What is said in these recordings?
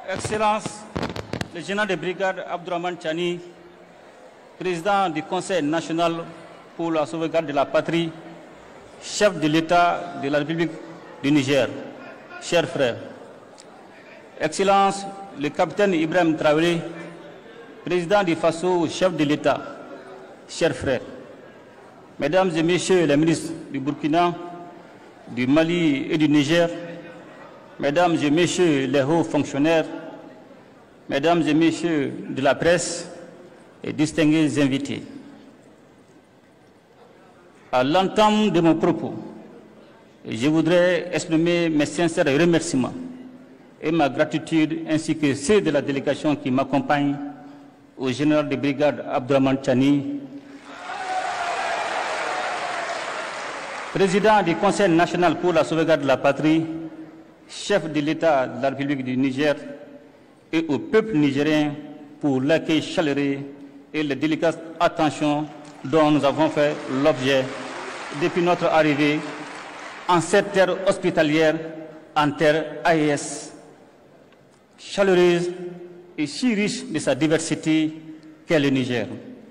Excellence, le général de brigade Abdourahmane Tchani, président du Conseil national pour la sauvegarde de la patrie, chef de l'État de la République du Niger, chers frères. Excellence, le capitaine Ibrahim Traoré, président du FASO, chef de l'État, chers frères. Mesdames et messieurs les ministres du Burkina, du Mali et du Niger, mesdames et messieurs les hauts fonctionnaires, mesdames et messieurs de la presse et distingués invités. À l'entame de mon propos, je voudrais exprimer mes sincères remerciements et ma gratitude ainsi que ceux de la délégation qui m'accompagne au général de brigade Abdourahmane Tchani, président du Conseil national pour la sauvegarde de la patrie, chef de l'État de la République du Niger, et au peuple nigérien pour l'accueil chaleureux et la délicate attention dont nous avons fait l'objet depuis notre arrivée en cette terre hospitalière, en terre AES, chaleureuse et si riche de sa diversité qu'est le Niger.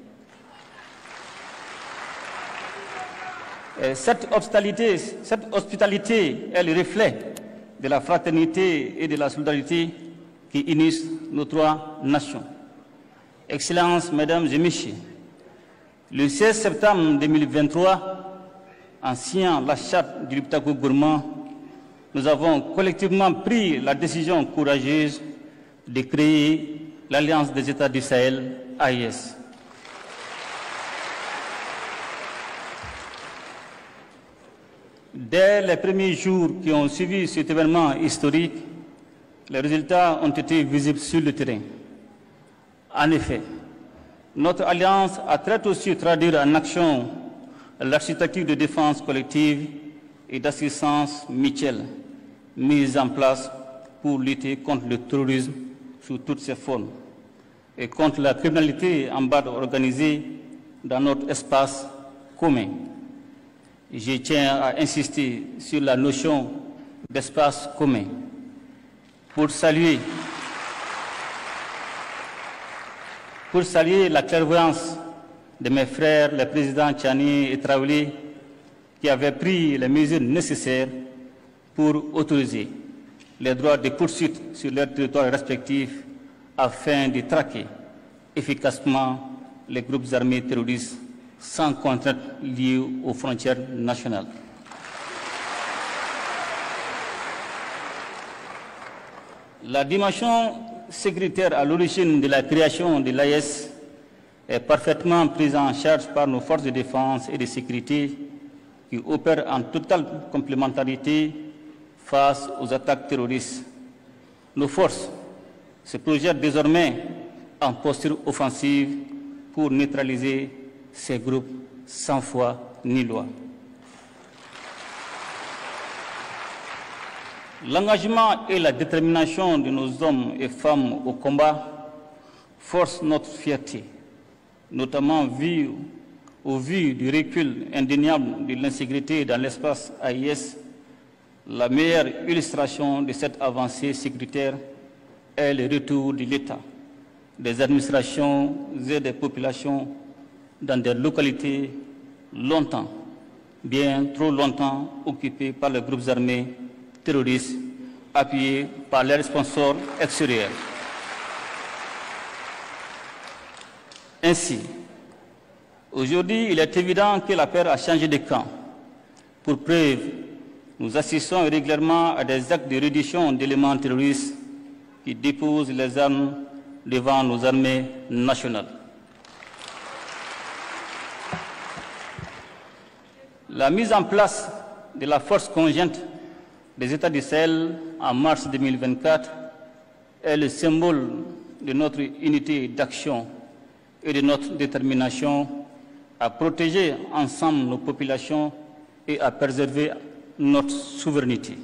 Et cette hospitalité est le reflet de la fraternité et de la solidarité qui unissent nos trois nations. Excellences, mesdames et messieurs, le 16 septembre 2023, en signant la charte du Liptako Gourmand, nous avons collectivement pris la décision courageuse de créer l'Alliance des États du Sahel, AES. Dès les premiers jours qui ont suivi cet événement historique, les résultats ont été visibles sur le terrain. En effet, notre alliance a très tôt su traduire en action l'architecture de défense collective et d'assistance mutuelle mise en place pour lutter contre le terrorisme sous toutes ses formes et contre la criminalité en bande organisée dans notre espace commun. Je tiens à insister sur la notion d'espace commun pour saluer la clairvoyance de mes frères, les présidents Tchani et Traoré, qui avaient pris les mesures nécessaires pour autoriser les droits de poursuite sur leurs territoires respectifs afin de traquer efficacement les groupes armés terroristes sans contrainte liée aux frontières nationales. La dimension sécuritaire à l'origine de la création de l'AES est parfaitement prise en charge par nos forces de défense et de sécurité qui opèrent en totale complémentarité face aux attaques terroristes. Nos forces se projettent désormais en posture offensive pour neutraliser ces groupes sans foi ni loi. L'engagement et la détermination de nos hommes et femmes au combat forcent notre fierté, notamment au vu du recul indéniable de l'insécurité dans l'espace AES. La meilleure illustration de cette avancée sécuritaire est le retour de l'État, des administrations et des populations dans des localités longtemps, bien trop longtemps occupées par les groupes armés terroristes appuyés par les sponsors extérieurs. Ainsi, aujourd'hui, il est évident que la paix a changé de camp. Pour preuve, nous assistons régulièrement à des actes de reddition d'éléments terroristes qui déposent les armes devant nos armées nationales. La mise en place de la force conjointe des États du Sahel en mars 2024 est le symbole de notre unité d'action et de notre détermination à protéger ensemble nos populations et à préserver notre souveraineté.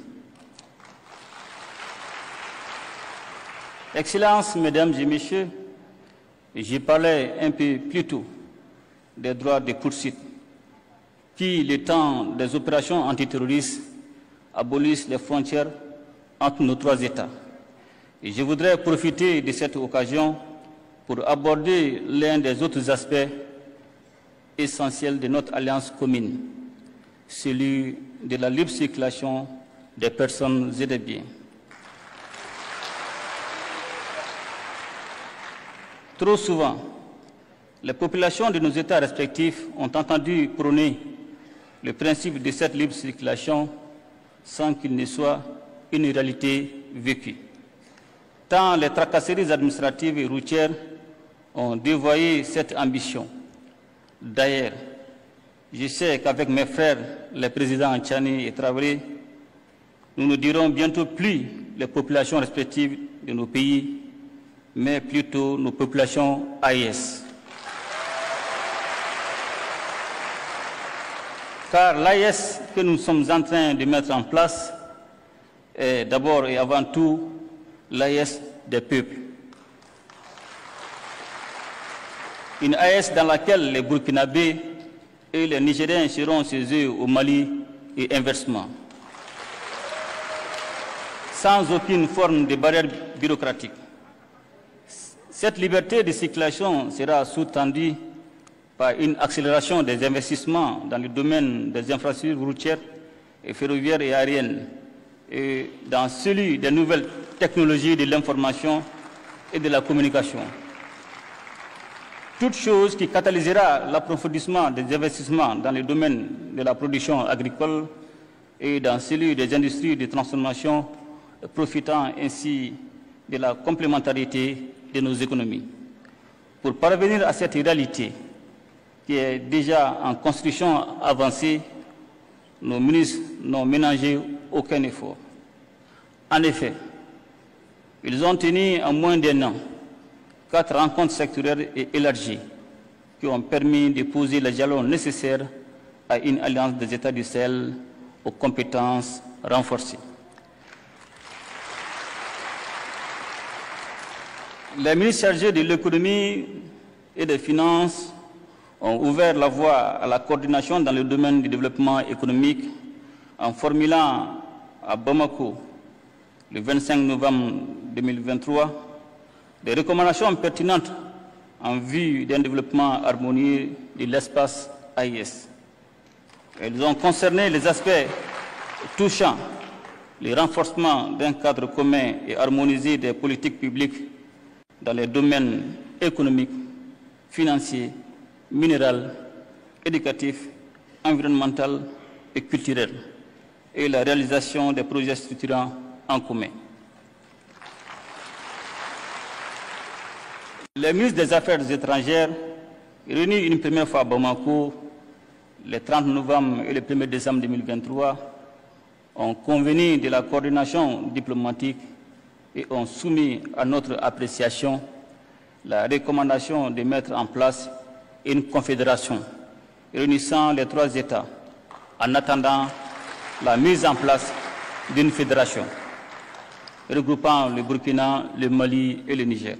Excellences, mesdames et messieurs, j'ai parlé un peu plus tôt des droits de poursuite qui, le temps des opérations antiterroristes, abolissent les frontières entre nos trois États. Et je voudrais profiter de cette occasion pour aborder l'un des autres aspects essentiels de notre alliance commune, celui de la libre circulation des personnes et des biens. Trop souvent, les populations de nos États respectifs ont entendu prôner le principe de cette libre circulation sans qu'il ne soit une réalité vécue. Tant les tracasseries administratives et routières ont dévoyé cette ambition. D'ailleurs, je sais qu'avec mes frères, les présidents Tchani et Traoré, nous ne dirons bientôt plus les populations respectives de nos pays, mais plutôt nos populations AES. Car l'AES que nous sommes en train de mettre en place est d'abord et avant tout l'AES des peuples. Une AES dans laquelle les Burkinabés et les Nigériens seront chez eux au Mali et inversement, sans aucune forme de barrière bureaucratique. Cette liberté de circulation sera sous-tendue par une accélération des investissements dans le domaine des infrastructures routières et ferroviaires et aériennes, et dans celui des nouvelles technologies de l'information et de la communication. Toute chose qui catalysera l'approfondissement des investissements dans le domaine de la production agricole et dans celui des industries de transformation, profitant ainsi de la complémentarité de nos économies. Pour parvenir à cette réalité qui est déjà en construction avancée, nos ministres n'ont ménagé aucun effort. En effet, ils ont tenu en moins d'un an 4 rencontres sectorielles et élargies qui ont permis de poser les jalons nécessaires à une alliance des États du Sahel aux compétences renforcées. Les ministres chargés de l'économie et des finances ont ouvert la voie à la coordination dans le domaine du développement économique en formulant à Bamako, le 25 novembre 2023, des recommandations pertinentes en vue d'un développement harmonieux de l'espace AES. Elles ont concerné les aspects touchant le renforcement d'un cadre commun et harmonisé des politiques publiques dans les domaines économiques, financiers, minéral, éducatif, environnemental et culturel, et la réalisation des projets structurants en commun. Les ministres des Affaires étrangères, réunis une première fois à Bamako, le 30 novembre et le 1er décembre 2023, ont convenu de la coordination diplomatique et ont soumis à notre appréciation la recommandation de mettre en place une confédération réunissant les 3 États en attendant la mise en place d'une fédération regroupant le Burkina, le Mali et le Niger.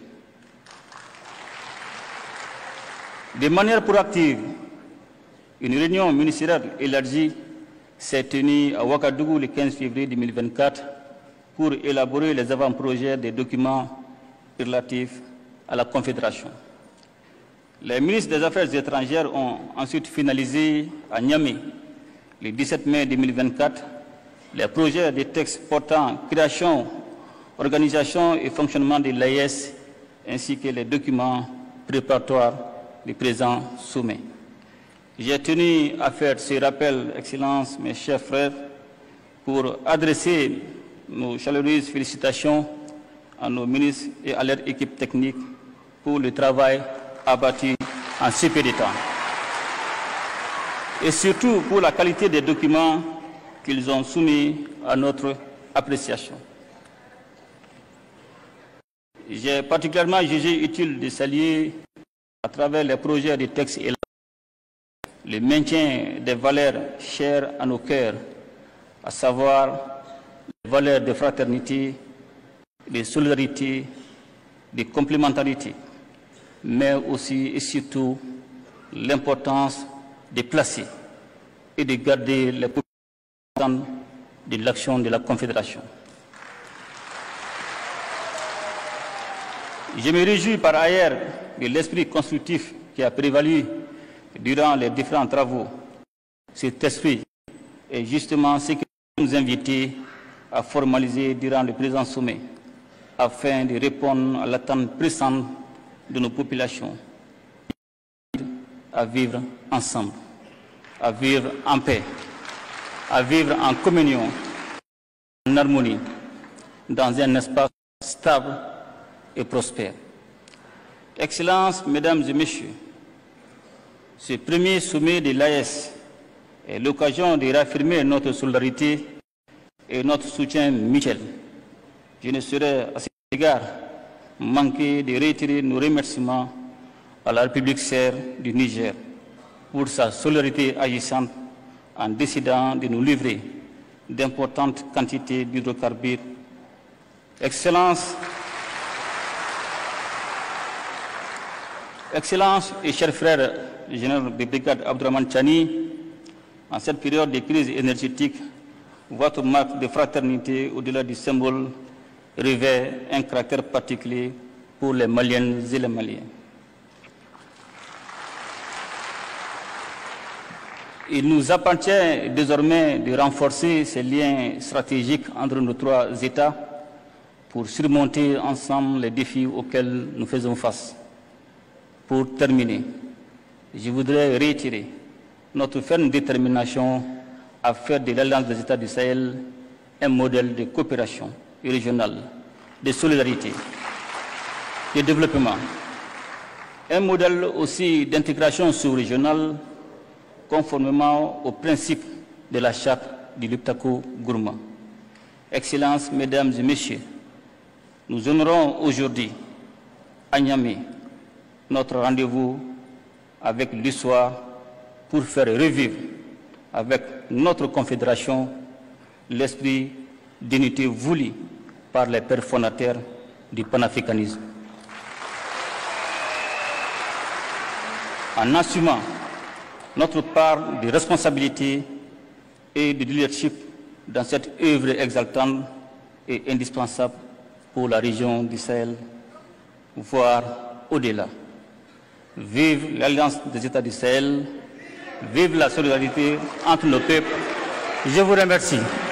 De manière proactive, une réunion ministérielle élargie s'est tenue à Ouagadougou le 15 février 2024 pour élaborer les avant-projets des documents relatifs à la Confédération. Les ministres des Affaires étrangères ont ensuite finalisé à Niamey, le 17 mai 2024, les projets de textes portant création, organisation et fonctionnement de l'AES, ainsi que les documents préparatoires du présent sommet. J'ai tenu à faire ce rappel, Excellences, mes chers frères, pour adresser nos chaleureuses félicitations à nos ministres et à leur équipe technique pour le travail abattu en si peu de temps. Et surtout pour la qualité des documents qu'ils ont soumis à notre appréciation. J'ai particulièrement jugé utile de saluer à travers les projets de textes et le maintien des valeurs chères à nos cœurs, à savoir les valeurs de fraternité, de solidarité, de complémentarité, mais aussi et surtout l'importance de placer et de garder les populations de l'action de la Confédération. Je me réjouis par ailleurs de l'esprit constructif qui a prévalu durant les différents travaux. Cet esprit est justement ce qui nous invite à formaliser durant le présent sommet, afin de répondre à l'attente pressante de nos populations, à vivre ensemble, à vivre en paix, à vivre en communion, en harmonie, dans un espace stable et prospère. Excellences, Mesdames et Messieurs, ce premier sommet de l'AES est l'occasion de réaffirmer notre solidarité et notre soutien mutuel. Je ne saurais à cet égard manquer de réitérer nos remerciements à la République sœur du Niger pour sa solidarité agissante en décidant de nous livrer d'importantes quantités d'hydrocarbures. Excellences et chers frères, le général de brigade Abdourahmane Tchani, en cette période de crise énergétique, votre marque de fraternité au-delà du symbole revêt un caractère particulier pour les Maliennes et les Maliens. Il nous appartient désormais de renforcer ces liens stratégiques entre nos trois États pour surmonter ensemble les défis auxquels nous faisons face. Pour terminer, je voudrais réitérer notre ferme détermination à faire de l'Alliance des États du Sahel un modèle de coopération régionale, de solidarité, de développement, un modèle aussi d'intégration sous-régionale conformément aux principes de la charte du Liptako-Gourma. Excellences, Mesdames et Messieurs, nous honorons aujourd'hui à Niamey notre rendez-vous avec l'histoire pour faire revivre avec notre confédération l'esprit d'unité voulu par les pères fondateurs du panafricanisme. En assumant notre part de responsabilité et de leadership dans cette œuvre exaltante et indispensable pour la région du Sahel, voire au-delà. Vive l'Alliance des États du Sahel, vive la solidarité entre nos peuples. Je vous remercie.